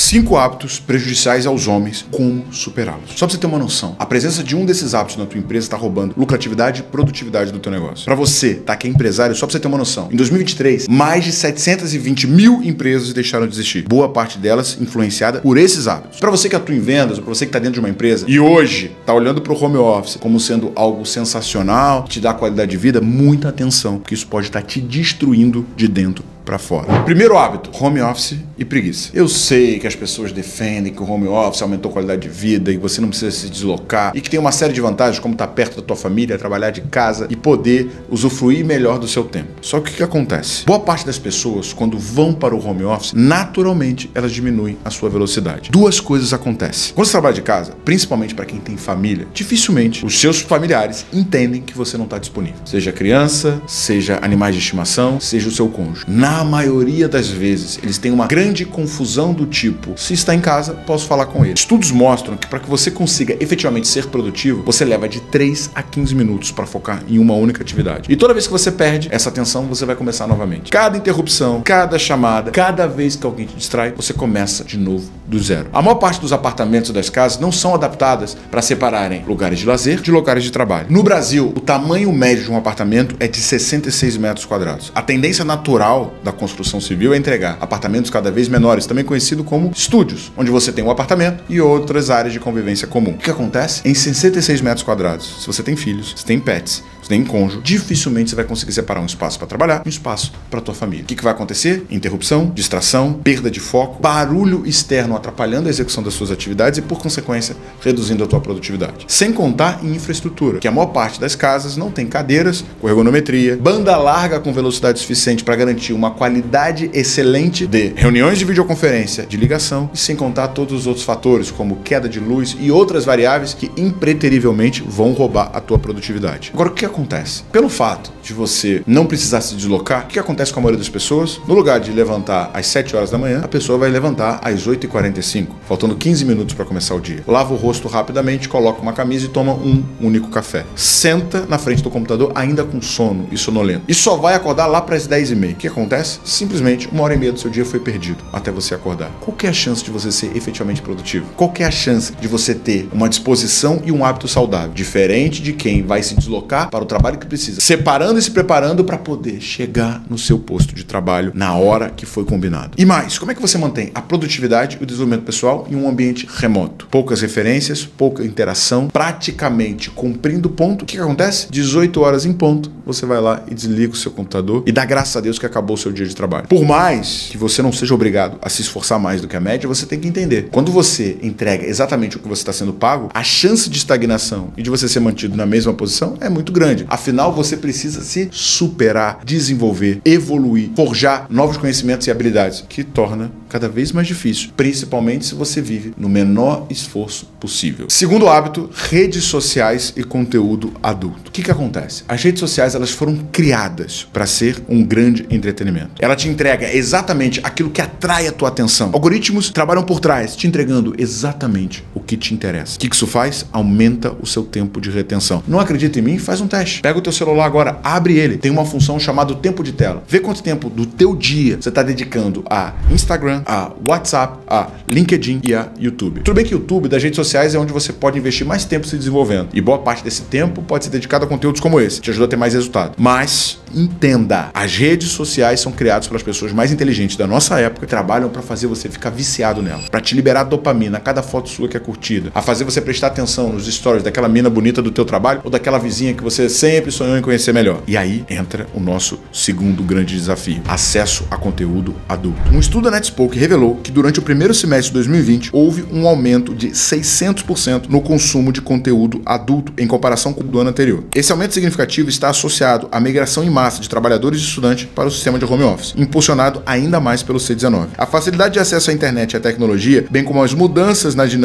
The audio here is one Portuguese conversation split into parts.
5 hábitos prejudiciais aos homens, como superá-los. Só pra você ter uma noção, a presença de um desses hábitos na tua empresa está roubando lucratividade e produtividade do teu negócio. Pra você, tá, que é empresário, só pra você ter uma noção, em 2023, mais de 720 mil empresas deixaram de existir. Boa parte delas influenciada por esses hábitos. Pra você que atua em vendas, ou pra você que tá dentro de uma empresa e hoje tá olhando pro home office como sendo algo sensacional, te dá qualidade de vida, muita atenção, porque isso pode estar te destruindo de dentro para fora. Primeiro hábito, home office e preguiça. Eu sei que as pessoas defendem que o home office aumentou a qualidade de vida e você não precisa se deslocar e que tem uma série de vantagens, como estar perto da tua família, trabalhar de casa e poder usufruir melhor do seu tempo. Só que o que acontece? Boa parte das pessoas, quando vão para o home office, naturalmente elas diminuem a sua velocidade. Duas coisas acontecem. Quando você trabalha de casa, principalmente para quem tem família, dificilmente os seus familiares entendem que você não está disponível. Seja criança, seja animais de estimação, seja o seu cônjuge. Na maioria das vezes, eles têm uma grande confusão do tipo, se está em casa, posso falar com ele. Estudos mostram que para que você consiga efetivamente ser produtivo, você leva de 3 a 15 minutos para focar em uma única atividade. E toda vez que você perde essa atenção, você vai começar novamente. Cada interrupção, cada chamada, cada vez que alguém te distrai, você começa de novo do zero. A maior parte dos apartamentos das casas não são adaptadas para separarem lugares de lazer de locais de trabalho. No Brasil, o tamanho médio de um apartamento é de 66 metros quadrados. A tendência natural da construção civil é entregar apartamentos cada vez menores, também conhecido como estúdios, onde você tem um apartamento e outras áreas de convivência comum. O que acontece? Em 66 metros quadrados, se você tem filhos, se tem pets, se tem cônjuge, dificilmente você vai conseguir separar um espaço para trabalhar e um espaço para tua família. O que vai acontecer? Interrupção, distração, perda de foco, barulho externo atrapalhando a execução das suas atividades e, por consequência, reduzindo a tua produtividade. Sem contar em infraestrutura, que a maior parte das casas não tem cadeiras com ergonometria, banda larga com velocidade suficiente para garantir uma qualidade excelente de reuniões de videoconferência, de ligação, e sem contar todos os outros fatores, como queda de luz e outras variáveis que impreterivelmente vão roubar a tua produtividade. Agora, o que acontece? Pelo fato de você não precisar se deslocar, o que acontece com a maioria das pessoas? No lugar de levantar às 7 horas da manhã, a pessoa vai levantar às 8h45, faltando 15 minutos para começar o dia. Lava o rosto rapidamente, coloca uma camisa e toma um único café. Senta na frente do computador ainda com sono e sonolento. E só vai acordar lá para as 10h30. O que acontece? Simplesmente 1h30 do seu dia foi perdido até você acordar. Qual que é a chance de você ser efetivamente produtivo? Qual que é a chance de você ter uma disposição e um hábito saudável? Diferente de quem vai se deslocar para o trabalho que precisa, separando e se preparando para poder chegar no seu posto de trabalho na hora que foi combinado. E mais, como é que você mantém a produtividade e o desenvolvimento pessoal em um ambiente remoto? Poucas referências, pouca interação, praticamente cumprindo ponto. O que acontece? 18 horas em ponto, você vai lá e desliga o seu computador e dá graças a Deus que acabou o seu dia de trabalho. Por mais que você não seja obrigado a se esforçar mais do que a média, você tem que entender. Quando você entrega exatamente o que você está sendo pago, a chance de estagnação e de você ser mantido na mesma posição é muito grande. Afinal, você precisa se superar, desenvolver, evoluir, forjar novos conhecimentos e habilidades, que torna cada vez mais difícil, principalmente se você vive no menor esforço possível. Segundo hábito, redes sociais e conteúdo adulto. O que acontece? As redes sociais, elas foram criadas para ser um grande entretenimento. Ela te entrega exatamente aquilo que atrai a tua atenção. Algoritmos trabalham por trás, te entregando exatamente o que te interessa. O que isso faz? Aumenta o seu tempo de retenção. Não acredita em mim? Faz um teste. Pega o teu celular agora, abre ele. Tem uma função chamada tempo de tela. Vê quanto tempo do teu dia você está dedicando a Instagram, a WhatsApp, a LinkedIn e a YouTube. Tudo bem que o YouTube das redes sociais é onde você pode investir mais tempo se desenvolvendo. E boa parte desse tempo pode ser dedicado a conteúdos como esse. Te ajuda a ter mais resultado. Mas entenda, as redes sociais são criadas pelas pessoas mais inteligentes da nossa época e trabalham para fazer você ficar viciado nela, para te liberar dopamina a cada foto sua que é curtida, a fazer você prestar atenção nos stories daquela mina bonita do teu trabalho ou daquela vizinha que você sempre sonhou em conhecer melhor. E aí entra o nosso segundo grande desafio: acesso a conteúdo adulto. Um estudo da Netspoke revelou que durante o primeiro semestre de 2020 houve um aumento de 600% no consumo de conteúdo adulto em comparação com o do ano anterior. Esse aumento significativo está associado à migração em massa de trabalhadores e estudantes para o sistema de home office, impulsionado ainda mais pelo C-19. A facilidade de acesso à internet e à tecnologia, bem como as mudanças na dinâmica de trabalho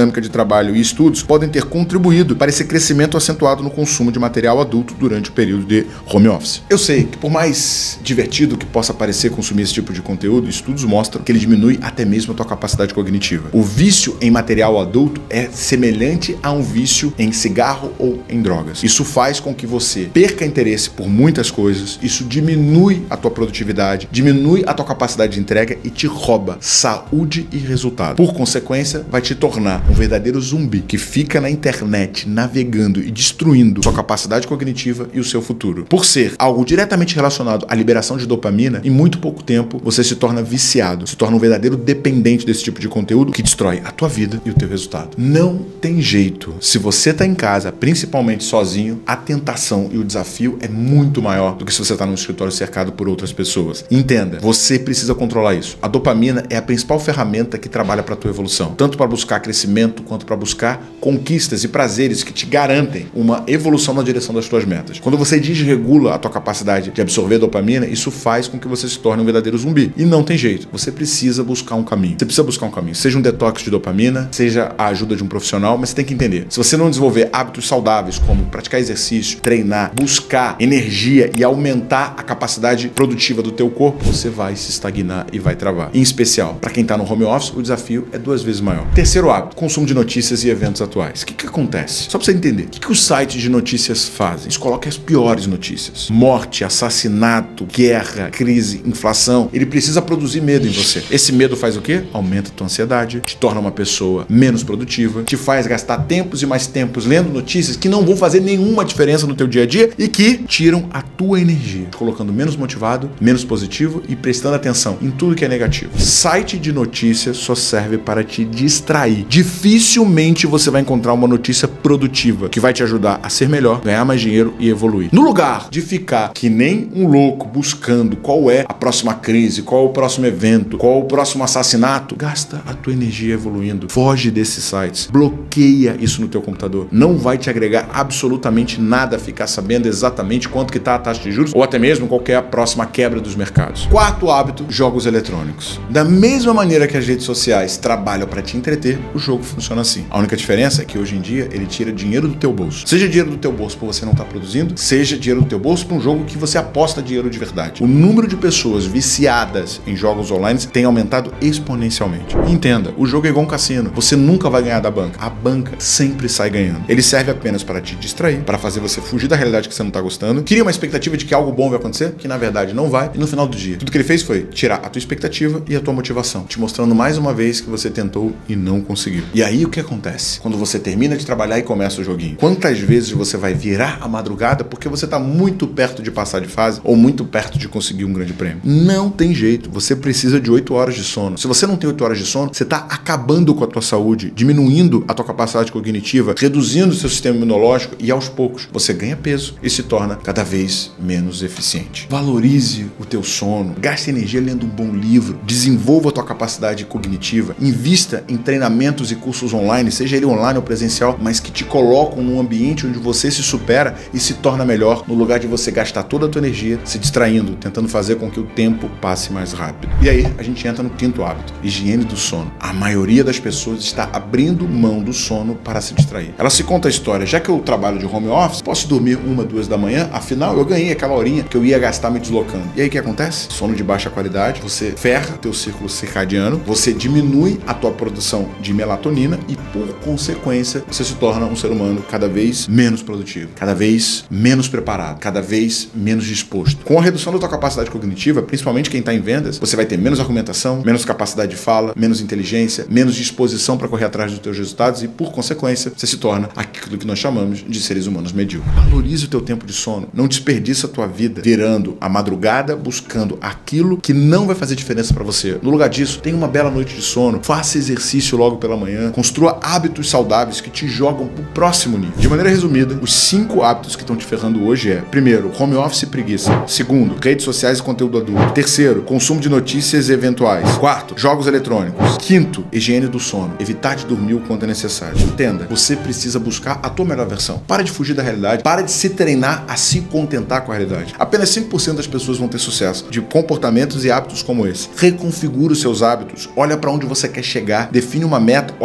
trabalho e estudos podem ter contribuído para esse crescimento acentuado no consumo de material adulto durante o período de home office. Eu sei que por mais divertido que possa parecer consumir esse tipo de conteúdo, estudos mostram que ele diminui até mesmo a tua capacidade cognitiva. O vício em material adulto é semelhante a um vício em cigarro ou em drogas. Isso faz com que você perca interesse por muitas coisas, isso diminui a tua produtividade, diminui a tua capacidade de entrega e te rouba saúde e resultado. Por consequência, vai te tornar um verdadeiro zumbi que fica na internet navegando e destruindo sua capacidade cognitiva e o seu futuro. Por ser algo diretamente relacionado à liberação de dopamina, em muito pouco tempo você se torna viciado, se torna um verdadeiro dependente desse tipo de conteúdo que destrói a tua vida e o teu resultado. Não tem jeito. Se você está em casa, principalmente sozinho, a tentação e o desafio é muito maior do que se você está num escritório cercado por outras pessoas. Entenda, você precisa controlar isso. A dopamina é a principal ferramenta que trabalha para a tua evolução, tanto para buscar crescimento quanto para buscar conquistas e prazeres que te garantem uma evolução na direção das tuas metas. Quando você desregula a tua capacidade de absorver dopamina, isso faz com que você se torne um verdadeiro zumbi. E não tem jeito. Você precisa buscar um caminho. Você precisa buscar um caminho. Seja um detox de dopamina, seja a ajuda de um profissional, mas você tem que entender. Se você não desenvolver hábitos saudáveis, como praticar exercício, treinar, buscar energia e aumentar a capacidade produtiva do teu corpo, você vai se estagnar e vai travar. Em especial, para quem está no home office, o desafio é 2 vezes maior. Terceiro hábito, consumo de notícias e eventos atuais. O que acontece? Só para você entender. O que os sites de notícias fazem? Eles colocam as piores notícias. Morte, assassinato, guerra, crise, inflação. Ele precisa produzir medo em você. Esse medo faz o quê? Aumenta a tua ansiedade, te torna uma pessoa menos produtiva, te faz gastar tempos e mais tempos lendo notícias que não vão fazer nenhuma diferença no teu dia a dia e que tiram a tua energia, te colocando menos motivado, menos positivo e prestando atenção em tudo que é negativo. Site de notícias só serve para te distrair. Dificilmente você vai encontrar uma notícia produtiva que vai te ajudar a ser melhor, ganhar mais dinheiro e evoluir. No lugar de ficar que nem um louco buscando qual é a próxima crise, qual é o próximo evento, qual é o próximo assassinato, gasta a tua energia evoluindo. Foge desses sites. Bloqueia isso no teu computador. Não vai te agregar absolutamente nada ficar sabendo exatamente quanto que está a taxa de juros ou até mesmo qual é a próxima quebra dos mercados. Quarto hábito, jogos eletrônicos. Da mesma maneira que as redes sociais trabalham para te entreter, o jogo funciona assim. A única diferença é que hoje em dia ele tira dinheiro do teu bolso. Seja dinheiro do teu bolso por você não estar produzindo, seja dinheiro do teu bolso para um jogo que você aposta dinheiro de verdade. O número de pessoas viciadas em jogos online tem aumentado exponencialmente. Entenda, o jogo é igual um cassino. Você nunca vai ganhar da banca. A banca sempre sai ganhando. Ele serve apenas para te distrair, para fazer você fugir da realidade que você não está gostando, cria uma expectativa de que algo bom vai acontecer, que na verdade não vai, e no final do dia, tudo que ele fez foi tirar a tua expectativa e a tua motivação, te mostrando mais uma vez que você tentou e não conseguiu. E aí o que acontece? Quando você termina de trabalhar e começa o joguinho, quantas vezes você vai virar a madrugada porque você está muito perto de passar de fase ou muito perto de conseguir um grande prêmio? Não tem jeito, você precisa de 8 horas de sono. Se você não tem 8 horas de sono, você está acabando com a tua saúde, diminuindo a tua capacidade cognitiva, reduzindo o seu sistema imunológico e aos poucos você ganha peso e se torna cada vez menos eficiente. Valorize o teu sono, gaste energia lendo um bom livro, desenvolva a tua capacidade cognitiva, invista em treinamentos e cursos online, seja ele online ou presencial, mas que te colocam num ambiente onde você se supera e se torna melhor, no lugar de você gastar toda a tua energia se distraindo, tentando fazer com que o tempo passe mais rápido. E aí a gente entra no quinto hábito, higiene do sono. A maioria das pessoas está abrindo mão do sono para se distrair. Ela se conta a história, já que eu trabalho de home office, posso dormir 1, 2 da manhã, afinal eu ganhei aquela horinha que eu ia gastar me deslocando. E aí o que acontece? Sono de baixa qualidade, você ferra teu círculo circadiano, você diminui a tua produção de melatonina e por consequência você se torna um ser humano cada vez menos produtivo, cada vez menos preparado, cada vez menos disposto. Com a redução da tua capacidade cognitiva, principalmente quem está em vendas, você vai ter menos argumentação, menos capacidade de fala, menos inteligência, menos disposição para correr atrás dos teus resultados e por consequência você se torna aquilo que nós chamamos de seres humanos medíocres. Valorize o teu tempo de sono, não desperdiça a tua vida virando a madrugada buscando aquilo que não vai fazer diferença para você. No lugar disso, tenha uma bela noite de sono, faça exercício logo pela manhã, construa hábitos saudáveis que te jogam pro próximo nível. De maneira resumida, os 5 hábitos que estão te ferrando hoje é: primeiro, home office e preguiça. Segundo, redes sociais e conteúdo adulto. Terceiro, consumo de notícias eventuais. Quarto, jogos eletrônicos. Quinto, higiene do sono. Evitar de dormir o quanto é necessário. Entenda, você precisa buscar a tua melhor versão. Para de fugir da realidade, para de se treinar a se contentar com a realidade. Apenas 5% das pessoas vão ter sucesso de comportamentos e hábitos como esse. Reconfigura os seus hábitos, olha para onde você quer chegar, define uma meta, olha para o resultado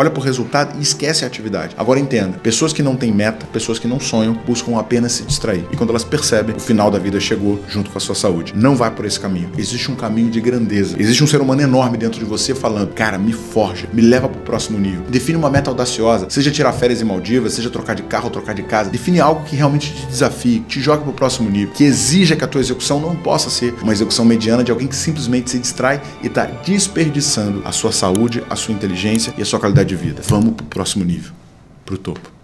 resultado e esquece a atividade. Agora entenda, pessoas que não têm meta, pessoas que não sonham, buscam apenas se distrair. E quando elas percebem, o final da vida chegou junto com a sua saúde. Não vai por esse caminho. Existe um caminho de grandeza. Existe um ser humano enorme dentro de você falando, cara, me forja, me leva pro próximo nível. Define uma meta audaciosa, seja tirar férias em Maldivas, seja trocar de carro ou trocar de casa. Define algo que realmente te desafie, que te jogue pro próximo nível, que exija que a tua execução não possa ser uma execução mediana de alguém que simplesmente se distrai e está desperdiçando a sua saúde, a sua inteligência e a sua qualidade de vida. Vamos pro próximo nível, pro topo.